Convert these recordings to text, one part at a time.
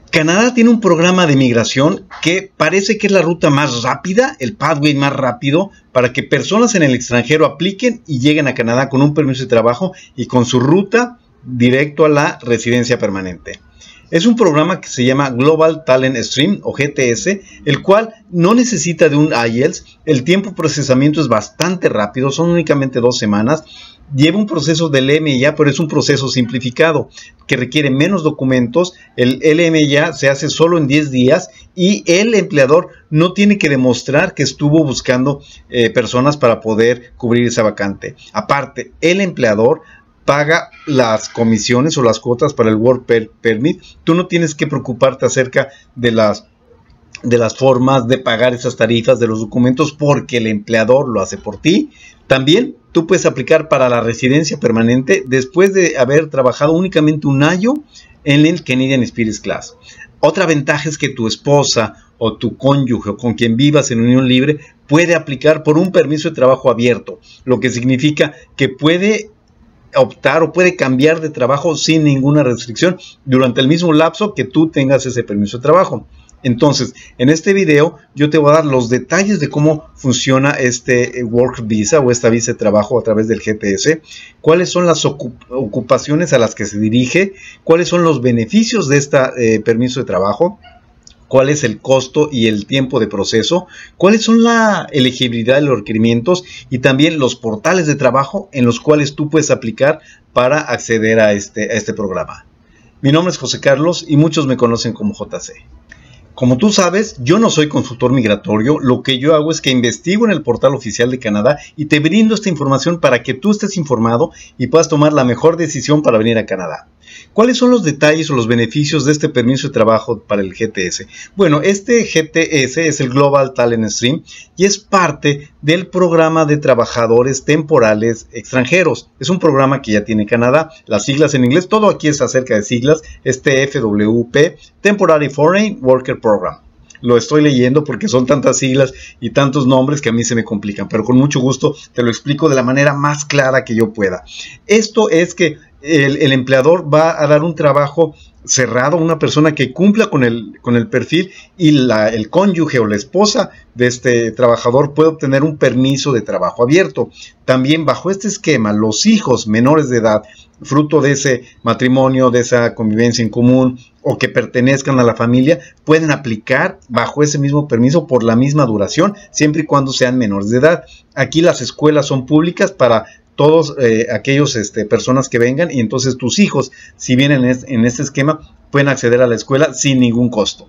Canadá tiene un programa de migración que parece que es la ruta más rápida, el pathway más rápido para que personas en el extranjero apliquen y lleguen a Canadá con un permiso de trabajo y con su ruta directo a la residencia permanente. Es un programa que se llama Global Talent Stream o GTS, el cual no necesita de un IELTS. El tiempo de procesamiento es bastante rápido, son únicamente 2 semanas. Lleva un proceso del LMIA, pero es un proceso simplificado que requiere menos documentos. El LMIA se hace solo en 10 días y el empleador no tiene que demostrar que estuvo buscando personas para poder cubrir esa vacante. Aparte, el empleador paga las comisiones o las cuotas para el Work Permit. Tú no tienes que preocuparte acerca de las formas de pagar esas tarifas, de los documentos, porque el empleador lo hace por ti. También tú puedes aplicar para la residencia permanente después de haber trabajado únicamente un año en el Canadian Experience Class. Otra ventaja es que tu esposa o tu cónyuge o con quien vivas en unión libre puede aplicar por un permiso de trabajo abierto, lo que significa que puede optar o puede cambiar de trabajo sin ninguna restricción durante el mismo lapso que tú tengas ese permiso de trabajo. Entonces, en este video yo te voy a dar los detalles de cómo funciona este Work Visa o esta visa de trabajo a través del GTS, cuáles son las ocupaciones a las que se dirige, cuáles son los beneficios de este permiso de trabajo, cuál es el costo y el tiempo de proceso, cuáles son la elegibilidad de los requerimientos y también los portales de trabajo en los cuales tú puedes aplicar para acceder a este programa. Mi nombre es José Carlos y muchos me conocen como JC. Como tú sabes, yo no soy consultor migratorio, lo que yo hago es que investigo en el portal oficial de Canadá y te brindo esta información para que tú estés informado y puedas tomar la mejor decisión para venir a Canadá. ¿Cuáles son los detalles o los beneficios de este permiso de trabajo para el GTS? Bueno, este GTS es el Global Talent Stream y es parte del programa de trabajadores temporales extranjeros. Es un programa que ya tiene Canadá, las siglas en inglés, todo aquí es acerca de siglas, es TFWP, Temporary Foreign Worker Program. Lo estoy leyendo porque son tantas siglas y tantos nombres que a mí se me complican, pero con mucho gusto te lo explico de la manera más clara que yo pueda. Esto es que el empleador va a dar un trabajo cerrado a una persona que cumpla con el perfil y el cónyuge o la esposa de este trabajador puede obtener un permiso de trabajo abierto. También bajo este esquema, los hijos menores de edad, fruto de ese matrimonio, de esa convivencia en común o que pertenezcan a la familia, pueden aplicar bajo ese mismo permiso por la misma duración, siempre y cuando sean menores de edad. Aquí las escuelas son públicas para todos aquellos personas que vengan y entonces tus hijos, si vienen en este esquema, pueden acceder a la escuela sin ningún costo.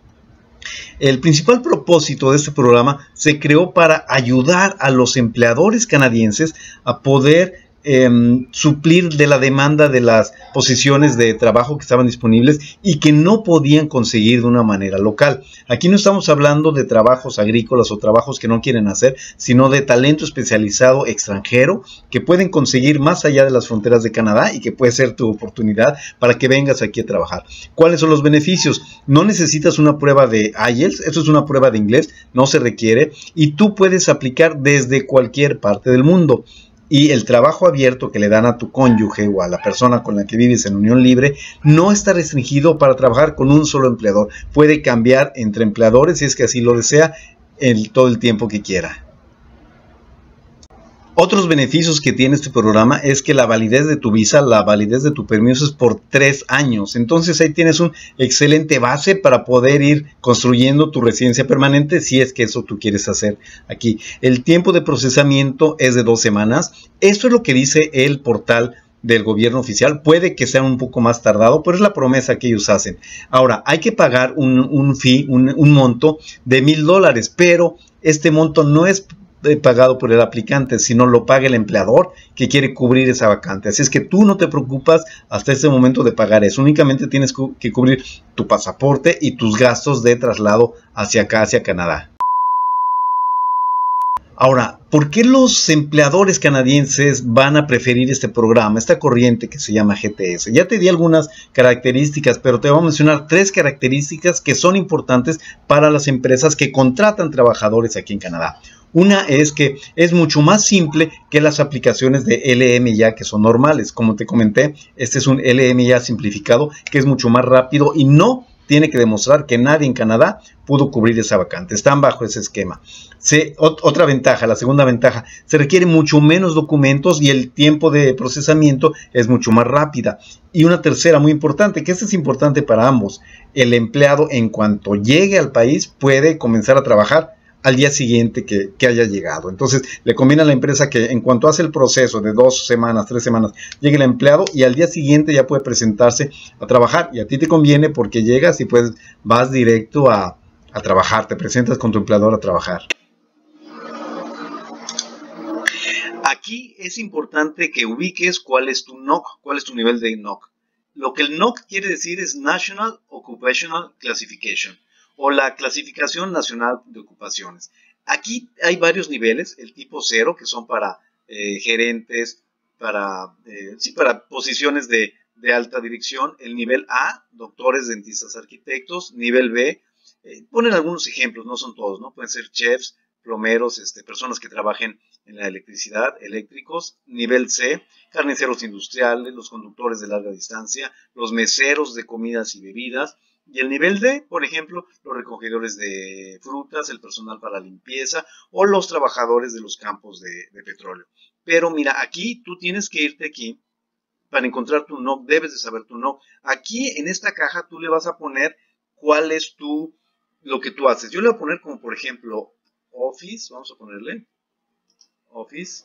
El principal propósito de este programa se creó para ayudar a los empleadores canadienses a poder suplir de la demanda de las posiciones de trabajo que estaban disponibles y que no podían conseguir de una manera local. Aquí no estamos hablando de trabajos agrícolas o trabajos que no quieren hacer, sino de talento especializado extranjero que pueden conseguir más allá de las fronteras de Canadá y que puede ser tu oportunidad para que vengas aquí a trabajar. ¿Cuáles son los beneficios? No necesitas una prueba de IELTS, esto es una prueba de inglés, no se requiere y tú puedes aplicar desde cualquier parte del mundo. Y el trabajo abierto que le dan a tu cónyuge o a la persona con la que vives en unión libre no está restringido para trabajar con un solo empleador. Puede cambiar entre empleadores si es que así lo desea todo el tiempo que quiera. Otros beneficios que tiene este programa es que la validez de tu visa, la validez de tu permiso es por 3 años. Entonces ahí tienes una excelente base para poder ir construyendo tu residencia permanente si es que eso tú quieres hacer aquí. El tiempo de procesamiento es de 2 semanas. Esto es lo que dice el portal del gobierno oficial. Puede que sea un poco más tardado, pero es la promesa que ellos hacen. Ahora, hay que pagar un fee, un monto de $1,000, pero este monto no es pagado por el aplicante, sino lo paga el empleador que quiere cubrir esa vacante. Así es que tú no te preocupas hasta ese momento de pagar eso. Únicamente tienes que cubrir tu pasaporte y tus gastos de traslado hacia acá, hacia Canadá. Ahora, ¿por qué los empleadores canadienses van a preferir este programa, esta corriente que se llama GTS? Ya te di algunas características, pero te voy a mencionar 3 características que son importantes para las empresas que contratan trabajadores aquí en Canadá. Una es que es mucho más simple que las aplicaciones de LMIA que son normales. Como te comenté, este es un LMIA simplificado que es mucho más rápido y no tiene que demostrar que nadie en Canadá pudo cubrir esa vacante. Están bajo ese esquema. Otra ventaja, la segunda ventaja, se requiere mucho menos documentos y el tiempo de procesamiento es mucho más rápida. Y una tercera muy importante, que esta es importante para ambos, el empleado en cuanto llegue al país puede comenzar a trabajar al día siguiente que haya llegado. Entonces le conviene a la empresa que en cuanto hace el proceso de 2 semanas, 3 semanas, llegue el empleado y al día siguiente ya puede presentarse a trabajar. Y a ti te conviene porque llegas y pues vas directo a trabajar, te presentas con tu empleador a trabajar. Aquí es importante que ubiques cuál es tu NOC, cuál es tu nivel de NOC. Lo que el NOC quiere decir es National Occupational Classification, o la clasificación nacional de ocupaciones. Aquí hay varios niveles, el tipo 0, que son para gerentes, para posiciones de alta dirección, el nivel A, doctores, dentistas, arquitectos, nivel B, ponen algunos ejemplos, no son todos, ¿no? Pueden ser chefs, plomeros, personas que trabajen en la electricidad, eléctricos, nivel C, carniceros industriales, los conductores de larga distancia, los meseros de comidas y bebidas. Y el nivel D, por ejemplo, los recogedores de frutas, el personal para limpieza o los trabajadores de los campos de petróleo. Pero mira, aquí tú tienes que irte aquí para encontrar tu NOC, debes de saber tu NOC. Aquí en esta caja tú le vas a poner cuál es lo que tú haces. Yo le voy a poner como por ejemplo Office, vamos a ponerle Office.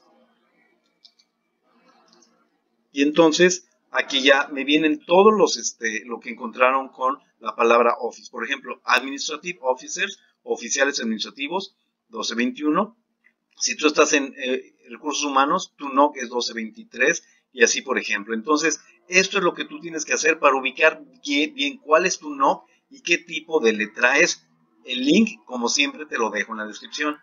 Y entonces aquí ya me vienen todos lo que encontraron con la palabra Office. Por ejemplo, Administrative Officers, oficiales administrativos, 1221. Si tú estás en recursos humanos, tu NOC es 1223 y así por ejemplo. Entonces, esto es lo que tú tienes que hacer para ubicar bien cuál es tu NOC y qué tipo de letra es. El link, como siempre, te lo dejo en la descripción.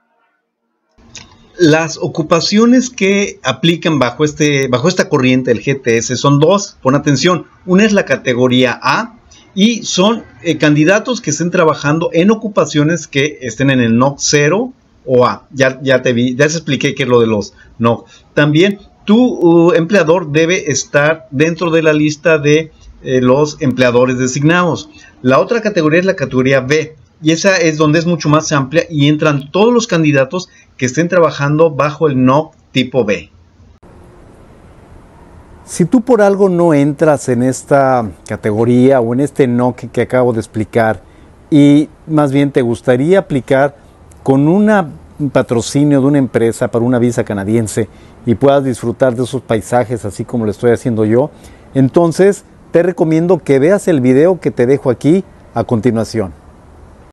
Las ocupaciones que aplican bajo esta corriente del GTS son dos, pon atención. Una es la categoría A y son candidatos que estén trabajando en ocupaciones que estén en el NOC 0 o A. Ya te expliqué qué es lo de los NOC. También tu empleador debe estar dentro de la lista de los empleadores designados. La otra categoría es la categoría B. Y esa es donde es mucho más amplia y entran todos los candidatos que estén trabajando bajo el NOC tipo B. Si tú por algo no entras en esta categoría o en este NOC que acabo de explicar y más bien te gustaría aplicar con un patrocinio de una empresa para una visa canadiense y puedas disfrutar de esos paisajes así como lo estoy haciendo yo, entonces te recomiendo que veas el video que te dejo aquí a continuación.